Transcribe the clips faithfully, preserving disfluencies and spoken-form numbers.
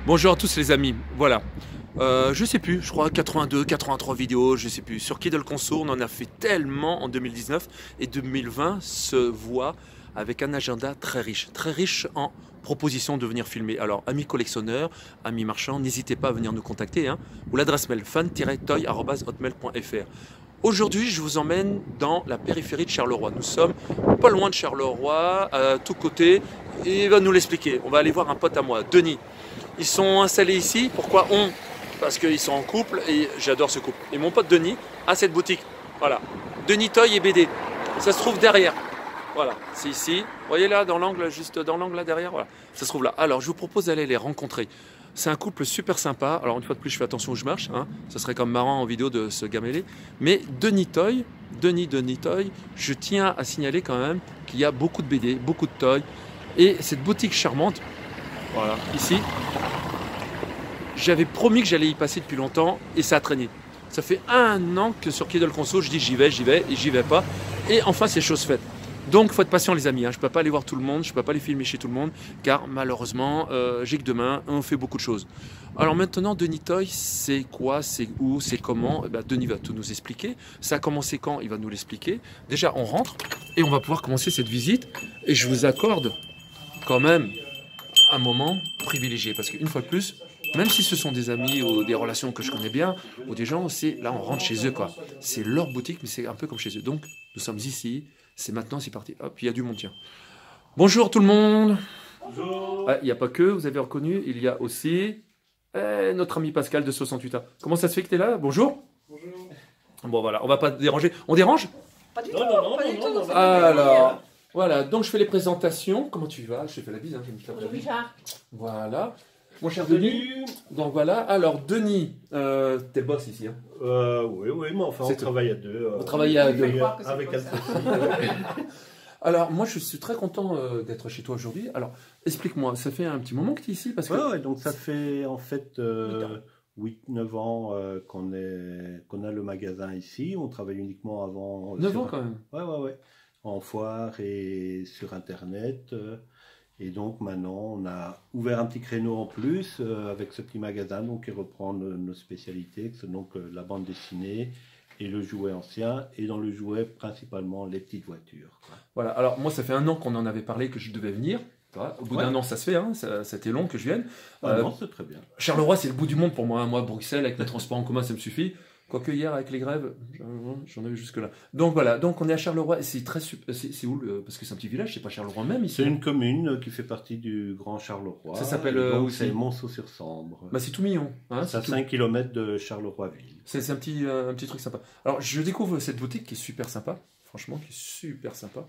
Bonjour à tous les amis, voilà. Euh, je sais plus, je crois quatre-vingt-deux, quatre-vingt-trois vidéos, je sais plus. Sur Kiddle Conso, on en a fait tellement en deux mille dix-neuf et deux mille vingt se voit avec un agenda très riche, très riche en propositions de venir filmer. Alors, amis collectionneurs, amis marchands, n'hésitez pas à venir nous contacter, hein, ou l'adresse mail fan tiret toy arobase hotmail point fr. Aujourd'hui, je vous emmène dans la périphérie de Charleroi. Nous sommes pas loin de Charleroi, à tous côtés, et il va nous l'expliquer. On va aller voir un pote à moi, Denis. Ils sont installés ici, pourquoi on? Parce qu'ils sont en couple et j'adore ce couple. Et mon pote Denis a cette boutique. Voilà. Denis Toy et B D. Ça se trouve derrière. Voilà, c'est ici. Vous voyez là, dans l'angle, juste dans l'angle là derrière, voilà. Ça se trouve là. Alors, je vous propose d'aller les rencontrer. C'est un couple super sympa. Alors, une fois de plus, je fais attention où je marche. Hein. Ça serait comme marrant en vidéo de se gameler. Mais Denis Toy, Denis Denis Toy, je tiens à signaler quand même qu'il y a beaucoup de B D, beaucoup de toys. Et cette boutique charmante, voilà, ici, j'avais promis que j'allais y passer depuis longtemps et ça a traîné. Ça fait un an que sur Kiddle Conso, je dis j'y vais, j'y vais et j'y vais pas. Et enfin, c'est chose faite. Donc, il faut être patient, les amis. Hein. Je ne peux pas aller voir tout le monde, je ne peux pas les filmer chez tout le monde, car malheureusement, euh, j'ai que demain, on fait beaucoup de choses. Alors maintenant, Denis Toy, c'est quoi, c'est où, c'est comment? Eh ben, Denis va tout nous expliquer. Ça a commencé quand? Il va nous l'expliquer. Déjà, on rentre et on va pouvoir commencer cette visite. Et je vous accorde quand même un moment privilégié, parce qu'une fois de plus, même si ce sont des amis ou des relations que je connais bien, ou des gens, c'est là on rentre chez eux quoi. C'est leur boutique, mais c'est un peu comme chez eux. Donc nous sommes ici, c'est maintenant, c'est parti. Hop, il y a du monde, tiens. Bonjour tout le monde. Bonjour. Ah, il n'y a pas que, vous avez reconnu, il y a aussi eh, notre ami Pascal de soixante-huit A. Comment ça se fait que tu es là? Bonjour. Bonjour. Bon voilà, on va pas te déranger. On dérange? Pas du Non, tout, non, non, pas non, du non, tout. non, c'est non. Alors, voilà, donc je fais les présentations. Comment tu vas? Je te fais la bise, hein, je me tape la Bonjour bise. Richard. Voilà. Mon cher Denis. Salut. Donc voilà, alors Denis, euh, t'es le boss ici. Hein. Euh, oui, oui, mais enfin, C'est on tout. travaille à deux. euh, On travaille à Il deux. fait croire que c'est Avec pas un ça. souci. Alors moi je suis très content euh, d'être chez toi aujourd'hui. Alors explique-moi, ça fait un petit moment que tu es ici parce que... Ouais, ouais, donc ça fait en fait euh, huit neuf ans euh, qu'on est, qu'on a le magasin ici. On travaille uniquement avant. neuf sur- ans quand même. Ouais, ouais, ouais. En foire et sur Internet. euh, Et donc maintenant, on a ouvert un petit créneau en plus euh, avec ce petit magasin donc, qui reprend nos, nos spécialités, que c'est donc euh, la bande dessinée et le jouet ancien. Et dans le jouet, principalement les petites voitures. quoi. Voilà, alors moi ça fait un an qu'on en avait parlé que je devais venir. Voilà, au bout Ouais. d'un an ça se fait, hein, ça, ça a été long que je vienne. Ah Euh, non, c'est très bien. Charleroi c'est le bout du monde pour moi. hein. Moi Bruxelles avec les transports en commun ça me suffit. Quoique hier avec les grèves, j'en- j'en avais jusque là. Donc voilà, donc on est à Charleroi et c'est très sup- c'est c'est où le... Parce que c'est un petit village, c'est pas Charleroi même ici. C'est une commune euh, qui fait partie du Grand Charleroi. Ça s'appelle, Et euh, donc, où c'est c'est Monceau-sur-Sambre. Bah c'est tout mignon. Hein, c'est à c'est tout- cinq kilomètres de Charleroi-Ville. C'est c'est un petit, euh, un petit truc sympa. Alors, je découvre cette boutique qui est super sympa, franchement, qui est super sympa.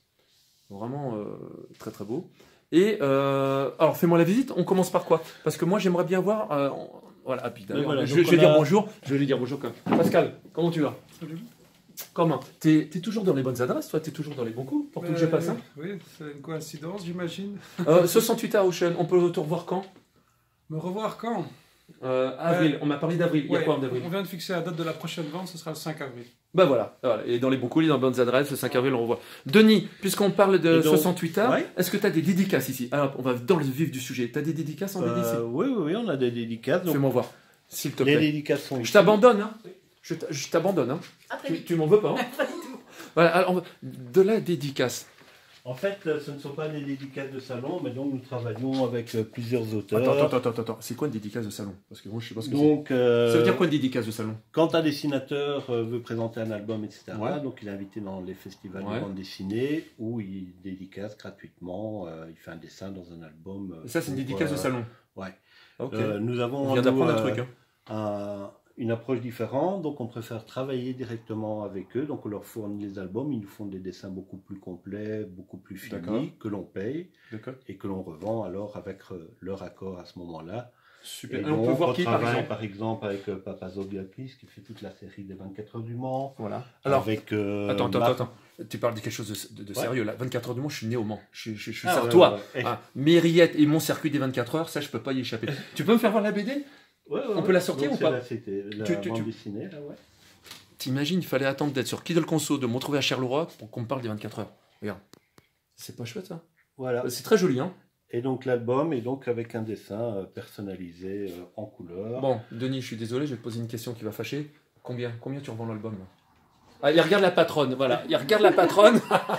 Vraiment euh, très très beau. Et euh, alors, fais-moi la visite. On commence par quoi? Parce que moi, j'aimerais bien voir. euh, on- voilà, ah, puis d'ailleurs, Mais voilà, je, donc je vais on dire a- bonjour. Je vais lui dire bonjour quand même. Pascal, comment tu vas? Salut. Comment? T'es es toujours dans les bonnes adresses, toi? T'es toujours dans les bons coups pour tout que je Euh, passe. Hein Oui, c'est une coïncidence, j'imagine. euh, soixante-huit à Ocean, on peut te revoir quand? Me revoir quand? euh, Avril, on m'a parlé d'avril. Il y a Ouais, quoi en avril? On vient de fixer la date de la prochaine vente, ce sera le cinq avril. Bah voilà, voilà. Et dans les bons coups, dans les bonnes adresses, le cinq avril, on revoit. Denis, puisqu'on parle de Et donc- soixante-huit A, Ouais. est-ce que tu as des dédicaces ici? Alors, on va dans le vif du sujet. Tu as des dédicaces en B D ici? Euh, oui, oui, oui, on a des dédicaces. Donc, Fais-moi voir, s'il te les plaît. dédicaces sont Je ici. t'abandonne, hein. Je t'a- je t'abandonne, hein. À très Tu, vite. tu m'en veux pas, hein. Pas du tout. Voilà, alors, on va- de la dédicace. En fait, euh, ce ne sont pas des dédicaces de salon, mais donc nous travaillons avec euh, plusieurs auteurs. Attends, attends, attends, attends. C'est quoi une dédicace de salon? Parce que moi, je sais pas ce que c'est. Donc, euh, Ça veut dire quoi une dédicace de salon? quand un dessinateur euh, veut présenter un album, et cetera, Ouais. donc il est invité dans les festivals Ouais. de bande dessinée où il dédicace gratuitement, euh, il fait un dessin dans un album. euh, Ça, c'est une pour, dédicace de euh, salon. Ouais. Ok. Euh, nous avons on vient nous, d'apprendre un euh, truc, hein. un- une approche différente, donc on préfère travailler directement avec eux, donc on leur fournit les albums, ils nous font des dessins beaucoup plus complets, beaucoup plus D'accord. finis, que l'on paye D'accord. et que l'on revend alors avec euh, leur accord à ce moment-là. Super. Et Et on donc, peut voir qui, par travaille, exemple? par exemple avec euh, Papa Zogliakis qui fait toute la série des vingt-quatre heures du Mans. Voilà. Alors, avec, euh, attends, attends, Marc- attends. Tu parles de quelque chose de, de- de Ouais. sérieux là. vingt-quatre heures du Mans, je suis né au Mans. Je, suis- je, suis- je suis Ah, ouais, sartois. ouais, ouais. Eh, Ah, Mériette et mon circuit des vingt-quatre heures, ça je peux pas y échapper. Tu peux me faire voir la B D? ouais, ouais, on ouais. peut la sortir Donc, ou c'est pas? là, C'était la Tu- tu- bande tu- dessinée, là, ouais. T'imagines, il fallait attendre d'être sur Kiddle Conso, de me retrouver à Charleroi pour qu'on me parle des vingt-quatre heures. Regarde. C'est pas chouette ça? Voilà. C'est très joli, hein? Et donc l'album est donc avec un dessin euh, personnalisé euh, en couleur. Bon, Denis, je suis désolé, je vais te poser une question qui va fâcher. Combien Combien tu revends l'album là? Ah, il regarde la patronne, voilà. Il regarde la patronne.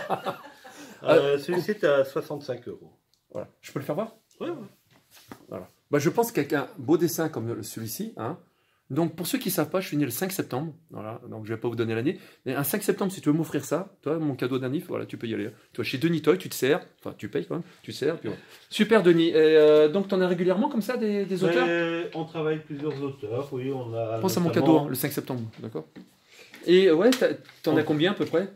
Euh, Celui-ci est à soixante-cinq euros. Voilà. Je peux le faire voir? Ouais, ouais. Voilà. Bah, je pense qu'avec un beau dessin comme celui-ci, hein, donc pour ceux qui ne savent pas, je suis né le cinq septembre, voilà, donc je ne vais pas vous donner l'année, mais un cinq septembre, si tu veux m'offrir ça, toi, mon cadeau d'un if, voilà, tu peux y aller. Toi, chez Denis Toy, tu te sers, enfin tu payes quand même, tu te sers. Puis voilà. Super Denis, et, euh, donc tu en as régulièrement comme ça des, des auteurs? Mais on travaille plusieurs auteurs, oui, on a... Pense à mon notamment... cadeau, hein, le cinq septembre, d'accord? Et ouais, tu en as combien à peu près?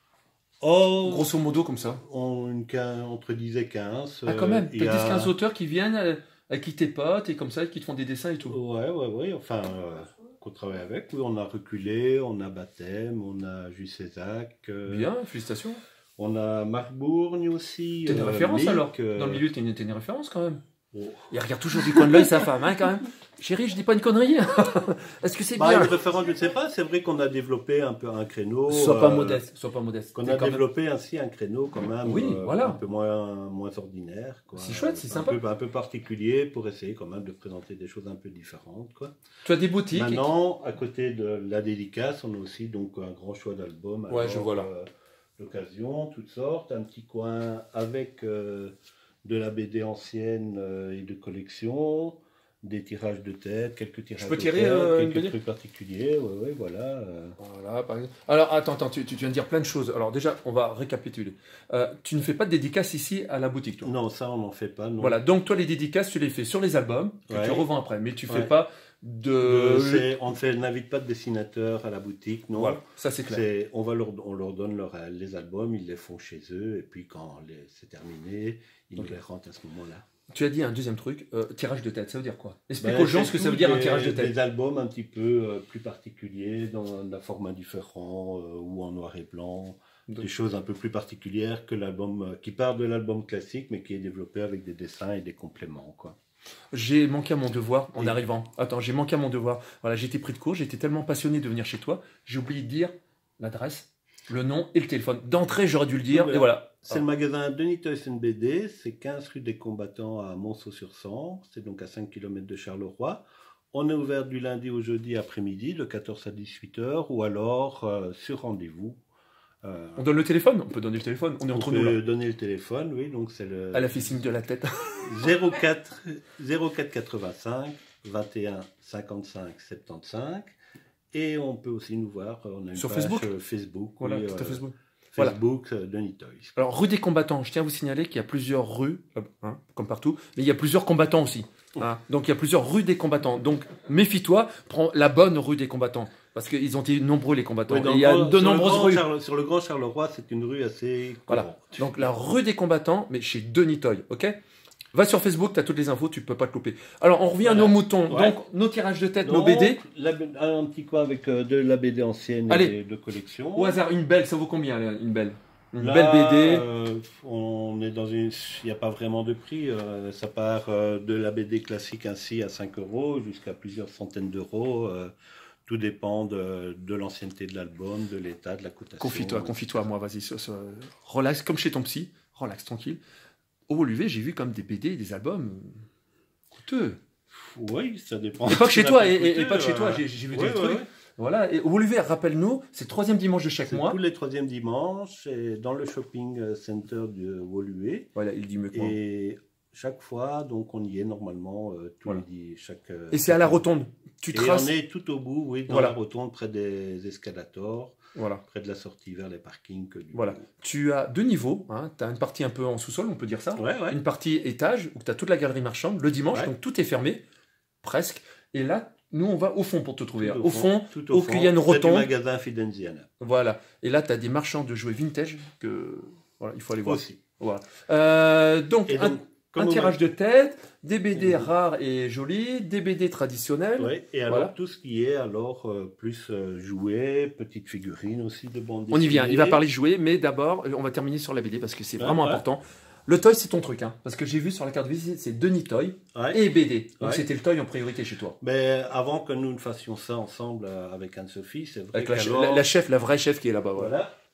Oh, Grosso modo comme ça. on, une, quinze, entre dix et quinze. Ah quand même, euh, tu as a... dix quinze auteurs qui viennent, euh, avec qui t'es potes, et comme ça, qui te font des dessins et tout. Ouais, ouais, ouais, enfin, euh, qu'on travaille avec, oui, on a Reculé, on a Baptême, on a Jules Césac. Euh, Bien, félicitations. On a Marc Bourgne aussi. T'es une euh, référence Mick, alors. euh, Dans le milieu, t'es une, t'es une référence quand même. Oh. Il regarde toujours du coin de l'œil sa femme, hein, quand même. Chérie, je dis pas une connerie. Est-ce que c'est Bah, bien? une référence, je ne sais pas. C'est vrai qu'on a développé un peu un créneau. Sois pas euh, modeste, sois pas modeste. Qu'on T'es a quand même- développé ainsi un créneau quand même Oui, euh, voilà. un peu moins, moins ordinaire. quoi. C'est chouette, c'est Un sympa. peu, un peu particulier pour essayer quand même de présenter des choses un peu différentes. Quoi. Tu as des boutiques. Maintenant, à côté de la dédicace, on a aussi donc un grand choix d'albums. Ouais, Alors, je vois là. euh, l'occasion, toutes sortes. Un petit coin avec euh, de la B D ancienne euh, et de collection. Des tirages de tête, quelques tirages peux de tirer, tête, euh, une quelques B D? trucs particuliers. Ouais, ouais, voilà. euh. Voilà, par exemple. Alors, attends, attends, tu, tu viens de dire plein de choses. Alors, déjà, on va récapituler. Euh, tu ne fais pas de dédicaces ici à la boutique, toi. Non, ça, on n'en fait pas. Non. Voilà, donc toi, les dédicaces, tu les fais sur les albums, que Ouais. tu revends après, mais tu fais Ouais. pas De- de. c'est- on ne fait- n'invite pas de dessinateur à la boutique, non. Voilà, ça c'est clair. C'est- on, va leur, on leur donne leur- les albums, ils les font chez eux, et puis quand les- c'est terminé, ils Ok. nous les rentrent à ce moment-là. Tu as dit un deuxième truc, euh, tirage de tête, ça veut dire quoi? Explique Ben, aux gens c'est ce que ça tout veut dire un des- tirage de tête. Des albums un petit peu euh, plus particuliers, dans un format différent, euh, ou en noir et blanc. Donc- Des choses un peu plus particulières que l'album, euh, qui part de l'album classique, mais qui est développé avec des dessins et des compléments, quoi. J'ai manqué à mon devoir en Et- arrivant. Attends, j'ai manqué à mon devoir. Voilà, j'ai été pris de court, j'étais tellement passionné de venir chez toi, j'ai oublié de dire l'adresse, le nom et le téléphone. D'entrée, j'aurais dû le dire, Oui, et voilà. C'est le magasin Denis Toyson B D, c'est quinze rue des Combattants à Monceau-sur-Sambre, c'est donc à cinq kilomètres de Charleroi. On est ouvert du lundi au jeudi après-midi, de quatorze à dix-huit heures, ou alors euh, sur rendez-vous. Euh, On donne le téléphone? On peut donner le téléphone, on est on entre peut nous là. donner le téléphone, oui, donc c'est le Elle a fait signe de la tête. zéro quatre zéro quatre quatre-vingt-cinq vingt et un cinquante-cinq soixante-quinze. Et on peut aussi nous voir, on a une Sur page Facebook euh, Facebook, Voilà, oui, tout à euh, Facebook. Voilà. Facebook euh, Denis Toys. Alors, rue des combattants, je tiens à vous signaler qu'il y a plusieurs rues, euh, hein, comme partout, mais il y a plusieurs combattants aussi. Hein. Donc, il y a plusieurs rues des combattants. Donc, méfie-toi, prends la bonne rue des combattants. Parce qu'ils ont été nombreux, les combattants. Oui, Et dans il y a le grand- de sur le nombreuses grand rues. Charle- sur le Grand Charleroi, c'est une rue assez Voilà. courante. Donc, la rue des combattants, mais chez Denis Toy, ok? Va sur Facebook, tu as toutes les infos, tu peux pas te louper. Alors, on revient Voilà. à nos moutons. Ouais. Donc, nos tirages de tête, nos Donc, B D. la B- un petit coin avec euh, de la B D ancienne Allez. et de collection. Au hasard, une belle, ça vaut combien, là, une belle? Une Là, belle B D. euh, on est dans une. Il n'y a pas vraiment de prix. euh, ça part euh, de la B D classique ainsi à cinq euros jusqu'à plusieurs centaines d'euros. euh, tout dépend de, de l'ancienneté de l'album, de l'état, de la cotation. Confie-toi, confie-toi, moi, vas-y, so- so- relax, comme chez ton psy, relax, tranquille. Au L U V, j'ai vu comme des B D, des albums euh, coûteux. Oui, ça dépend. Et pas que chez Ça toi, peut et, et- et coûter, pas que chez toi, euh, j'ai j'ai vu ouais, des ouais, trucs. ouais. Voilà, et au L U V, rappelle-nous, c'est le troisième dimanche de chaque C'est mois. tous les troisièmes dimanches, et dans le shopping center de Woluwe. Voilà, il dit mieux que moi. Et, Et chaque fois, donc on y est normalement euh, tous Voilà. les dix, chaque. euh, c'est à la rotonde. Tu Et traces. on est tout au bout, oui, dans Voilà. la rotonde, près des escalators, Voilà. près de la sortie vers les parkings. que du- Voilà. Tu as deux niveaux. Hein. Tu as une partie un peu en sous-sol, on peut dire ça. Ouais, ouais. Une partie étage, où tu as toute la galerie marchande, le dimanche, Ouais. donc tout est fermé, presque. Et là, nous, on va au fond pour te trouver. Tout hein. Au fond, tout au qu'il y a une près du rotonde. magasin Fidenziana. Voilà. Et là, tu as des marchands de jouets vintage que voilà, il faut aller voir. Aussi. Voilà. Euh, donc, Et un, donc, un comme tirage de tête, des B D Mhm. rares et jolis, des B D traditionnels. Ouais, et alors Voilà. tout ce qui est alors euh, plus euh, jouets, petites figurines aussi de bande On y vient. dessinée. Il va parler de jouets, mais d'abord, on va terminer sur la B D parce que c'est Ouais, vraiment ouais. important. Le toy, c'est ton truc, hein, parce que j'ai vu sur la carte de visite, c'est Denis Toy Ouais. et B D. Donc Ouais. c'était le toy en priorité chez toi. Mais avant que nous ne fassions ça ensemble euh, avec Anne-Sophie, c'est vrai Avec la, qu'alors- la- la chef, la vraie chef qui est là-bas. Voilà. Voilà.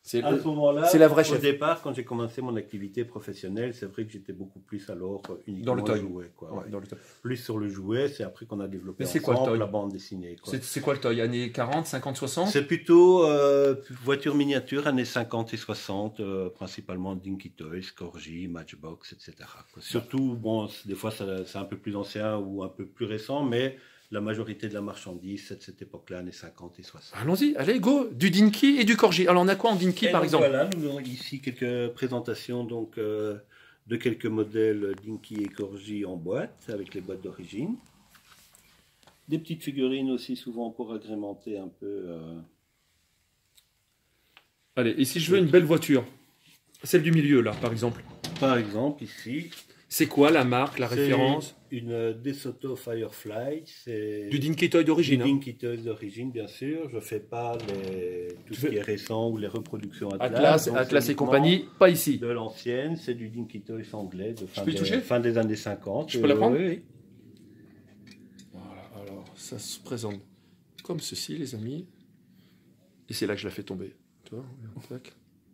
C'est À le- ce moment-là, c'est la vraie au chef. départ, quand j'ai commencé mon activité professionnelle, c'est vrai que j'étais beaucoup plus alors euh, uniquement Dans le toy. jouet. Quoi, Ouais, ouais. dans le top. Plus sur le jouet, c'est après qu'on a développé Mais c'est quoi le ensemble toy la bande dessinée. quoi. C'est c'est quoi le toy? Années quarante, cinquante, soixante? C'est plutôt euh, voiture miniature années cinquante et soixante, euh, principalement Dinky Toys, Corgi, Matchbox, et cetera. quoi. Surtout, bon, c'est- des fois ça- c'est un peu plus ancien ou un peu plus récent, mais la majorité de la marchandise, c'est de cette époque-là, années cinquante et soixante. Allons-y, allez, go. Du Dinky et du Corgi. Alors, on a quoi en Dinky, Et par donc, exemple? Voilà, nous avons ici quelques présentations donc, euh, de quelques modèles Dinky et Corgi en boîte, avec les boîtes d'origine. Des petites figurines aussi, souvent pour agrémenter un peu. euh, Allez, et si je veux une belle voiture? Celle du milieu, là, par exemple. Par exemple, ici, C'est quoi la marque, la c'est référence? une DeSoto Firefly. C'est Du Dinky Toy du d'origine. hein. Dinky Toys d'origine, bien sûr. Je ne fais pas les, tout Tu ce fais- qui est récent ou les reproductions Atlas. Atlas, donc Atlas c'est et compagnie, pas ici. de l'ancienne, c'est du Dinky Toys anglais de fin, peux y des, toucher fin des années cinquante. Je peux la Euh, prendre oui, oui. Voilà, alors, ça se présente comme ceci, les amis. Et c'est là que je la fais tomber. Tu vois, regarde, tac.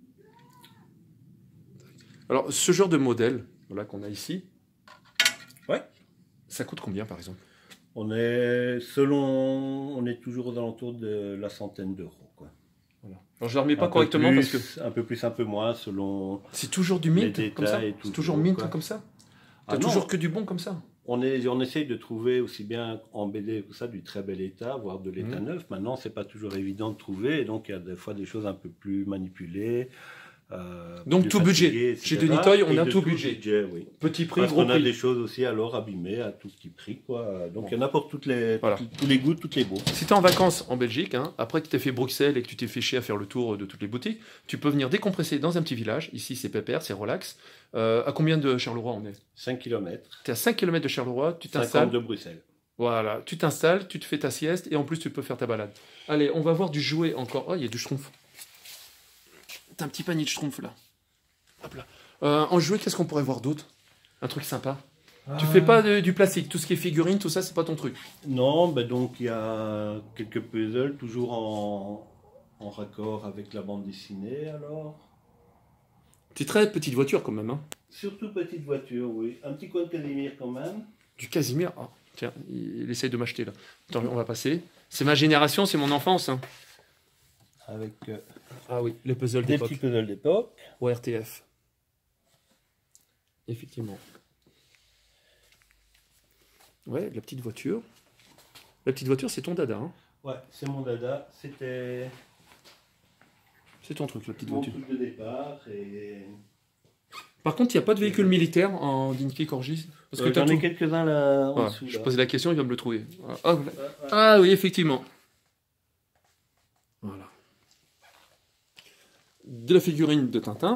Alors, ce genre de modèle, voilà, qu'on a ici, Ouais. ça coûte combien, par exemple? On est, selon, on est toujours aux alentours de la centaine d'euros. quoi. Voilà. Alors, je ne la remets pas Un peu correctement plus, parce que Un peu plus, un peu moins, selon... c'est toujours du Les mint détails comme ça. et C'est tout, toujours quoi. mint comme ça. T'as Ah non, toujours que du bon comme ça. on, est, on essaye de trouver aussi bien en B D que ça du très bel état, voire de l'état Mhm. neuf. Maintenant, c'est pas toujours évident de trouver, et donc il y a des fois des choses un peu plus manipulées. euh, Donc, plus tout budget. fatiguées, et Chez cetera. Denis Toy, on Et a de tout budget. oui. Petit prix, Parce gros qu'on a prix. des choses aussi alors abîmées à tout petit prix. Quoi. Donc il y en a pour toutes les, Voilà. tous, tous les goûts, toutes les goûts. Si tu es en vacances en Belgique, hein, après que tu aies fait Bruxelles et que tu t'es fait chier à faire le tour de toutes les boutiques, tu peux venir décompresser dans un petit village. Ici, c'est pépère, c'est relax. Euh, à combien de Charleroi on est? cinq kilomètres. Tu es à cinq kilomètres de Charleroi, tu cinquante t'installes. de Bruxelles. Voilà, tu t'installes, tu te fais ta sieste et en plus tu peux faire ta balade. Allez, on va voir du jouet encore. Oh, il y a du schtroumpf. T'as un petit panier de schtroumpf là. Hop là. Euh, en jouet, qu'est-ce qu'on pourrait voir d'autre? Un truc sympa. Tu fais pas de- du plastique, tout ce qui est figurine, tout ça, c'est pas ton truc. Non, ben donc il y a quelques puzzles, toujours en, en raccord avec la bande dessinée alors. C'est très petite voiture quand même. Hein. Surtout petite voiture, oui. Un petit coin de Casimir quand même. Du Casimir. Oh, tiens, il, il essaye de m'acheter là. Attends, on va passer. C'est ma génération, c'est mon enfance. Hein. Avec euh, Ah oui, les puzzles des d'époque. petits puzzles d'époque. Au R T F. Effectivement. Ouais, la petite voiture. La petite voiture, c'est ton dada. Hein. Ouais, c'est mon dada. C'était C'est ton truc, la petite mon voiture. truc de départ. Et... Par contre, il n'y a pas de véhicule militaire en Dinky Corgi. Parce que Euh, t'as J'en ai tout. quelques-uns là en Ouais, dessous. je là. posais la question, il va me le trouver. Ah, ah, Ouais, ouais. ah oui, effectivement. Voilà. De la figurine de Tintin.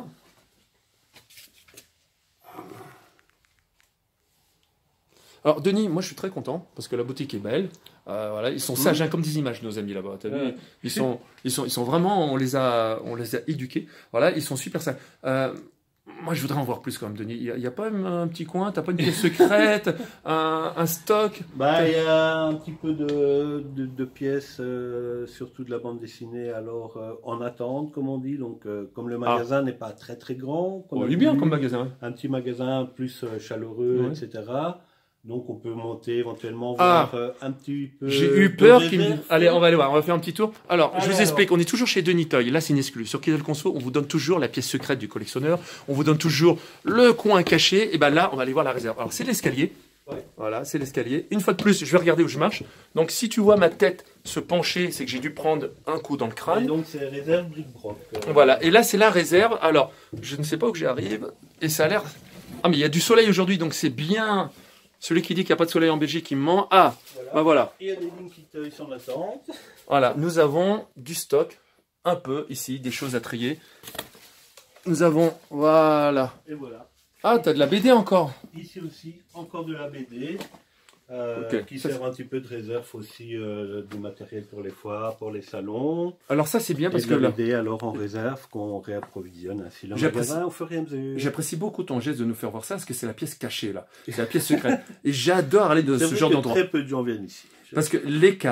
Alors Denis, moi je suis très content parce que la boutique est belle. Euh, voilà, ils sont sages hein, comme des images, nos amis là-bas. T'as vu Ouais. ils sont, ils sont, ils sont vraiment, on les a, on les a éduqués. Voilà, ils sont super sages. Euh, moi je voudrais en voir plus quand même, Denis. Il n'y a, a pas même un petit coin, t'as pas une pièce secrète, un, un stock. Bah, il y a un petit peu de, de, de pièces, euh, surtout de la bande dessinée, alors euh, en attente, comme on dit. Donc, euh, comme le magasin n'est pas très très grand, qu'on On a est bien voulu, comme magasin. un petit magasin plus euh, chaleureux, Ouais. et cetera. Donc, on peut monter éventuellement Ah. voir euh, un petit peu. J'ai eu de peur qu'il me... réserve. Allez, on va aller voir, on va faire un petit tour. Alors, je Allez, vous explique, on est toujours chez Denis Toy. Là, c'est une exclue. Sur Kiddle Conso, on vous donne toujours la pièce secrète du collectionneur. On vous donne toujours le coin caché. Et ben là, on va aller voir la réserve. Alors, c'est l'escalier. Ouais. Voilà, c'est l'escalier. Une fois de plus, je vais regarder où je marche. Donc, si tu vois ma tête se pencher, c'est que j'ai dû prendre un coup dans le Et crâne. donc, c'est réserve bric-broc. euh. Voilà, et là, c'est la réserve. Alors, je ne sais pas où j'arrive. Et ça a l'air... Ah, mais il y a du soleil aujourd'hui, donc c'est bien... Celui qui dit qu'il n'y a pas de soleil en Belgique, il ment. Ah, Voilà. bah voilà. Il y a des Dinky Toys en attente. Voilà, nous avons du stock, un peu ici, des choses à trier. Nous avons, voilà. Et voilà. Ah, t'as de la B D encore. Ici aussi, encore de la B D, euh, Ok. qui Ça, sert un petit peu de réserve aussi euh, du matériel pour les foires, pour les salons. Alors ça, c'est bien parce et que de là, la B D alors en réserve qu'on réapprovisionne ainsi le J'apprécie- magasin au fur et à mesure. j'apprécie beaucoup ton geste de nous faire voir ça parce que c'est la pièce cachée là. C'est la pièce secrète. Et j'adore aller de C'est ce vrai genre que d'endroit. très peu de gens viennent ici. Parce que les caves,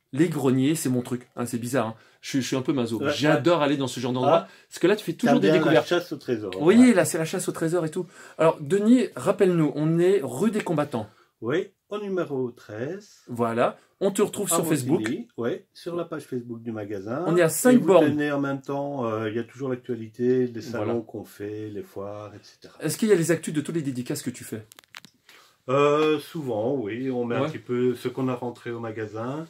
Les greniers, c'est mon truc. Hein, c'est bizarre. Hein. Je, je suis un peu maso. Ouais, J'adore aller dans ce genre d'endroit. Ah. Parce que là, tu fais toujours T'aimes des bien découvertes. la chasse au trésor. Vous voyez, là, c'est la chasse au trésor et tout. Alors, Denis, rappelle-nous, on est rue des Combattants. Oui, au numéro treize. Voilà. On te retrouve à sur Facebook. Montigny. Oui, sur la page Facebook du magasin. On est à cinq Et vous bornes. tenez en même temps, euh, il y a toujours l'actualité, les salons Voilà. qu'on fait, les foires, et cetera. Est-ce qu'il y a les actus de tous les dédicaces que tu fais? Euh, souvent, oui, on met Ouais. un petit peu ce qu'on a rentré au magasin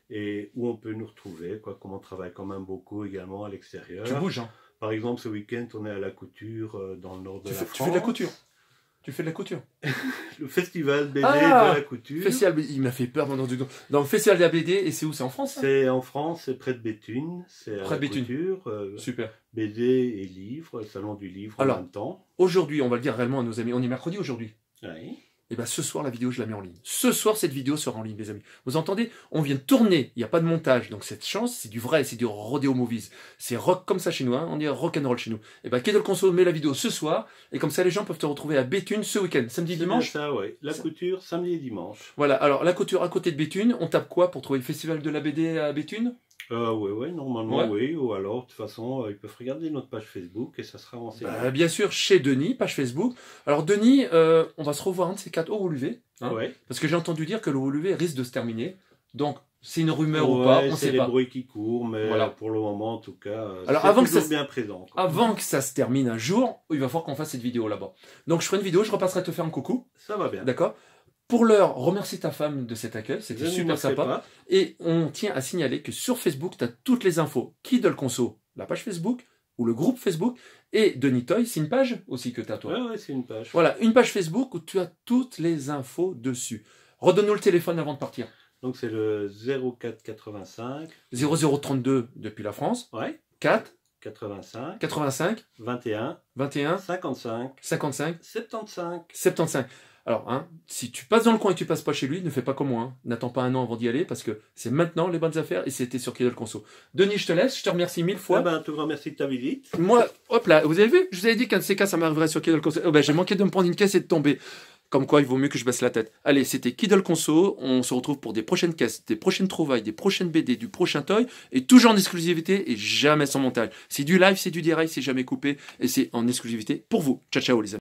et où on peut nous retrouver, quoi, comme on travaille quand même beaucoup également à l'extérieur. Tu bouges, hein. Par exemple, ce week-end, on est à la couture euh, dans le nord de Tu la fais, France. tu fais de la couture. Tu fais de la couture. Le festival B D Ah, de la couture. Festival, il m'a fait peur pendant du temps. Dans le festival de la B D, et c'est où? C'est en France, ça? C'est en France, c'est près de Béthune. C'est à Près de la Béthune. couture. euh, Super. B D et livres, le salon du livre Alors. en même temps. Aujourd'hui, on va le dire réellement à nos amis. On est mercredi aujourd'hui. Oui. Et bien ce soir, la vidéo, je la mets en ligne. Ce soir, cette vidéo sera en ligne, les amis. Vous entendez? On vient de tourner, il n'y a pas de montage. Donc cette chance, c'est du vrai, c'est du rodeo movies. C'est rock comme ça chez nous, hein. On est rock and roll chez nous. Et bien Quai de Conso met la vidéo ce soir. Et comme ça, les gens peuvent te retrouver à Béthune ce week-end. Samedi, C'est dimanche. bien ça, oui. La Ça- couture, samedi et dimanche. Voilà, alors la couture à côté de Béthune, on tape quoi pour trouver le festival de la B D à Béthune? Euh, oui, oui, normalement, Ouais. oui. Ou alors, de toute façon, euh, ils peuvent regarder notre page Facebook et ça sera renseigné. Bah, bien sûr, chez Denis, page Facebook. Alors Denis, euh, on va se revoir un de ces quatre au relevé. Hein, Ouais. parce que j'ai entendu dire que le relevé risque de se terminer. Donc, c'est une rumeur ou Ouais, pas, on c'est sait les pas. bruits qui courent, mais Voilà. pour le moment, en tout cas, euh, Alors, c'est avant que toujours ça se- bien présent. quoi. Avant que ça se termine un jour, il va falloir qu'on fasse cette vidéo là-bas. Donc je ferai une vidéo, je repasserai te faire un coucou, Ça va bien. d'accord? Pour l'heure, remercie ta femme de cet accueil, c'était Je n'y super manquerai sympa. pas. Et on tient à signaler que sur Facebook, tu as toutes les infos. Kiddle Conso, la page Facebook, ou le groupe Facebook, et Denis Toy, c'est une page aussi que tu as toi. Ouais, ouais, c'est une page. Voilà, une page Facebook où tu as toutes les infos dessus. Redonne-nous le téléphone avant de partir. Donc c'est le zéro quatre quatre-vingt-cinq. zéro zéro trente-deux depuis la France, Ouais. quatre quatre-vingt-cinq. quatre-vingt-cinq vingt et un. vingt et un cinquante-cinq. cinquante-cinq soixante-quinze. soixante-quinze. Alors, hein, si tu passes dans le coin et que tu passes pas chez lui, ne fais pas comme moi. Hein. N'attends pas un an avant d'y aller parce que c'est maintenant les bonnes affaires et c'était sur Kiddle Conso. Denis, je te laisse. Je te remercie mille fois. Ouais, ben, un tout grand merci de ta visite. Moi, hop là, vous avez vu? Je vous avais dit qu'un de ces cas, ça m'arriverait sur Kiddle Conso. Oh, ben, j'ai manqué de me prendre une caisse et de tomber. Comme quoi, il vaut mieux que je baisse la tête. Allez, c'était Kiddle Conso. On se retrouve pour des prochaines caisses, des prochaines trouvailles, des prochaines B D, du prochain toy. Et toujours en exclusivité et jamais sans montage. C'est du live, c'est du direct, c'est jamais coupé. Et c'est en exclusivité pour vous. Ciao, ciao, les amis.